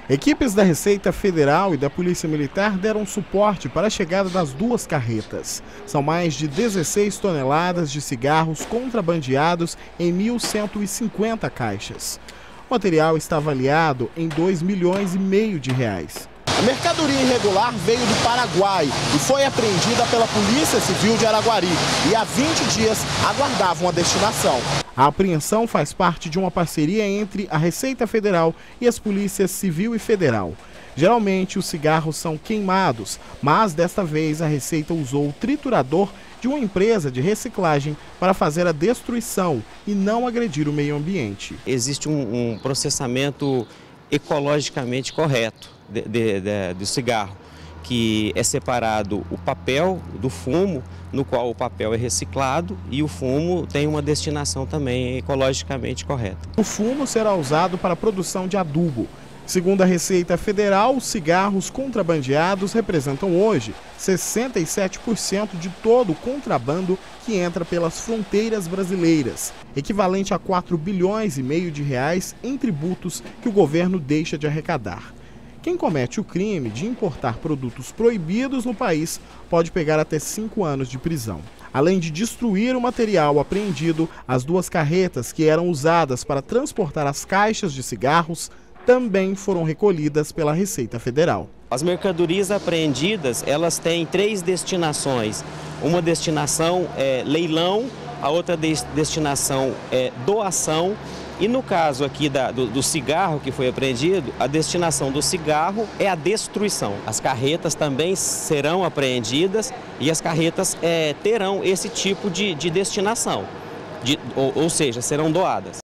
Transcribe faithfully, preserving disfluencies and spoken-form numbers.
Equipes da Receita Federal e da Polícia Militar deram suporte para a chegada das duas carretas. São mais de dezesseis toneladas de cigarros contrabandeados em mil cento e cinquenta caixas. O material está avaliado em dois milhões e meio de reais. A mercadoria irregular veio do Paraguai e foi apreendida pela Polícia Civil de Araguari e há vinte dias aguardavam a destinação. A apreensão faz parte de uma parceria entre a Receita Federal e as polícias Civil e Federal. Geralmente os cigarros são queimados, mas desta vez a Receita usou o triturador de uma empresa de reciclagem para fazer a destruição e não agredir o meio ambiente. Existe um, um processamento ecologicamente correto de, de, de, do cigarro, que é separado o papel do fumo, no qual o papel é reciclado e o fumo tem uma destinação também ecologicamente correta. O fumo será usado para a produção de adubo. Segundo a Receita Federal, os cigarros contrabandeados representam hoje sessenta e sete por cento de todo o contrabando que entra pelas fronteiras brasileiras, equivalente a quatro bilhões e meio de reais em tributos que o governo deixa de arrecadar. Quem comete o crime de importar produtos proibidos no país pode pegar até cinco anos de prisão. Além de destruir o material apreendido, as duas carretas que eram usadas para transportar as caixas de cigarros também foram recolhidas pela Receita Federal. As mercadorias apreendidas, elas têm três destinações. Uma destinação é leilão, a outra destinação é doação. E no caso aqui da, do, do cigarro que foi apreendido, a destinação do cigarro é a destruição. As carretas também serão apreendidas e as carretas é, terão esse tipo de, de destinação, de, ou, ou seja, serão doadas.